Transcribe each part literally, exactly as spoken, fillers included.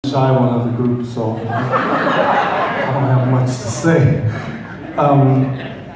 Shy one of the group, so I don't have much to say. Um,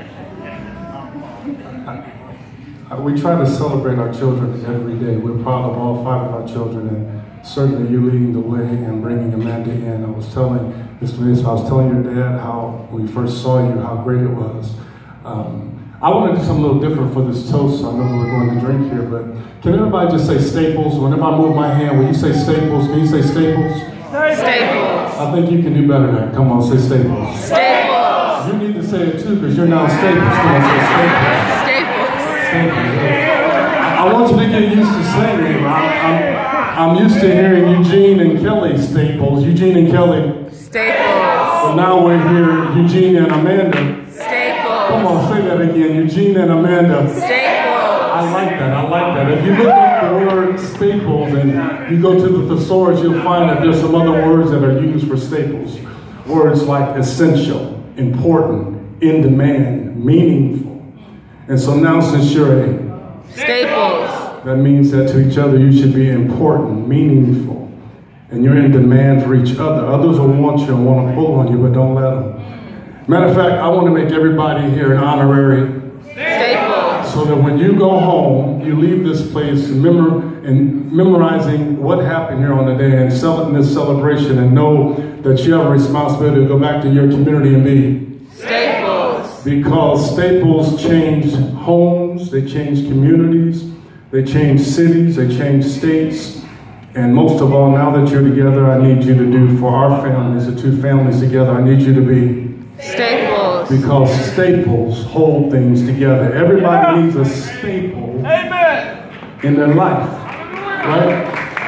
I, I, we try to celebrate our children every day. We're proud of all five of our children, and certainly you leading the way and bringing Amanda in. I was telling Mister Mason, I was telling your dad how when we first saw you, how great it was. Um, I want to do something a little different for this toast, so I know we're going to drink here, but can everybody just say Staples? Whenever I move my hand, when you say Staples, can you say Staples? Staples. I think you can do better than that. Come on, say Staples. Staples. You need to say it too, because you're now Staples. Come on, say Staples. Staples. Staples. I want you to get used to saying it. I'm, I'm, I'm used to hearing Eugene and Kelly Staples. Eugene and Kelly. Staples. So now we're here, Eugene and Amanda. Staples. Come on, say that again. Eugene and Amanda. Staples. I like that. I like that. If you look at the word staples and you go to the thesaurus, you'll find that there's some other words that are used for staples. Words like essential, important, in demand, meaningful. And so now since you're a Staples, that means that to each other you should be important, meaningful, and you're in demand for each other. Others will want you and want to pull on you, but don't let them. Matter of fact, I want to make everybody here an honorary Staples, so that when you go home, you leave this place memor and memorizing what happened here on the day and celebrating this celebration, and know that you have a responsibility to go back to your community and be Staples. Because Staples changed homes, they changed communities, they changed cities, they changed states. And most of all, now that you're together, I need you to do for our families, the two families together, I need you to be Staples. Because staples hold things together. Everybody needs a staple Amen. in their life, right?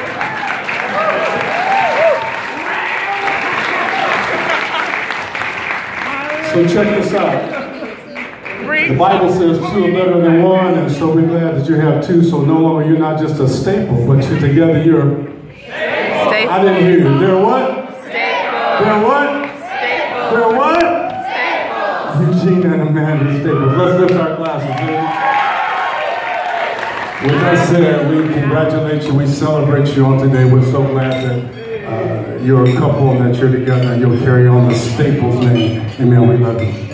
So check this out. The Bible says two are better than one, and so we're glad that you have two, so no longer you're not just a staple, but you're together, you're... Staples. I didn't hear you. They're what? Staples. They're what? Staples. They're what? Staples. Eugene and Amanda Staples. Let's lift our glasses, please. With that said, we congratulate you. We celebrate you on today. We're so glad that uh, you're a couple and that you're together and you'll carry on the Staples name. Amen. We love you.